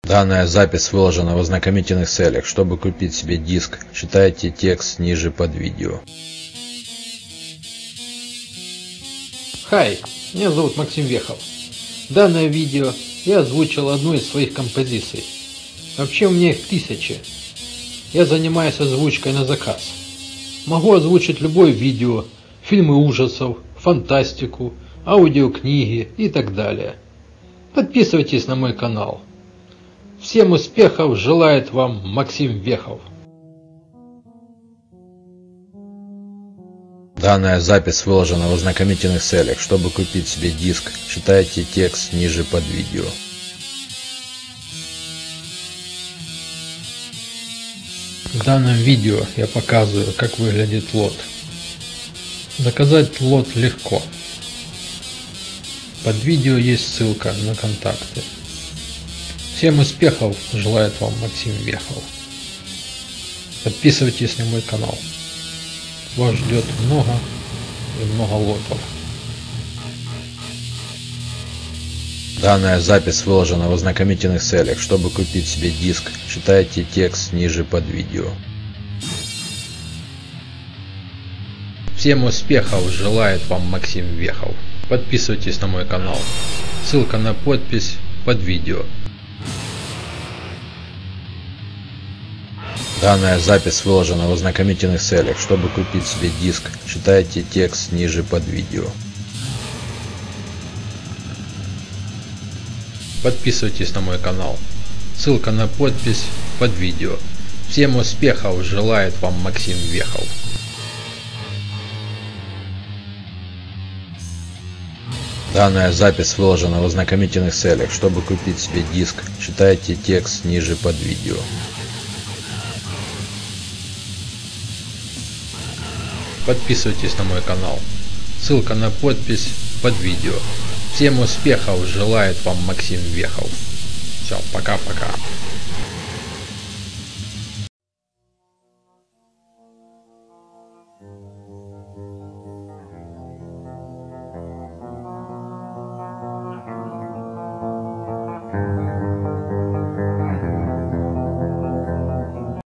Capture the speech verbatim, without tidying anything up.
Данная запись выложена в ознакомительных целях. Чтобы купить себе диск, читайте текст ниже под видео. Хай, меня зовут Максим Вехов. Данное видео я озвучил одну из своих композиций. Вообще у меня их тысячи. Я занимаюсь озвучкой на заказ. Могу озвучить любое видео, фильмы ужасов, фантастику, аудиокниги и так далее. Подписывайтесь на мой канал. Всем успехов желает вам Максим Вехов. Данная запись выложена в ознакомительных целях. Чтобы купить себе диск, читайте текст ниже под видео. В данном видео я показываю, как выглядит лот. Заказать лот легко. Под видео есть ссылка на контакты. Всем успехов желает вам Максим Вехов. Подписывайтесь на мой канал. Вас ждет много и много лотов. Данная запись выложена в ознакомительных целях. Чтобы купить себе диск, читайте текст ниже под видео. Всем успехов желает вам Максим Вехов. Подписывайтесь на мой канал. Ссылка на подпись под видео. Данная запись выложена в ознакомительных целях. Чтобы купить себе диск, читайте текст ниже под видео. Подписывайтесь на мой канал. Ссылка на подпись под видео. Всем успехов желает вам Максим Вехов. Данная запись выложена в ознакомительных целях. Чтобы купить себе диск, читайте текст ниже под видео. Подписывайтесь на мой канал. Ссылка на подпись под видео. Всем успехов желает вам Максим Вехов. Все, пока-пока. Thank you.